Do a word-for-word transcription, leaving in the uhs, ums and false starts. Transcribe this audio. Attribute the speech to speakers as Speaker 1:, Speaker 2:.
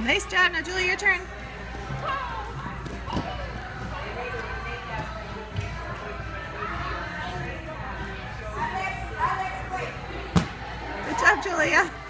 Speaker 1: Nice job. Now, Julie, your turn. Good job, Julia.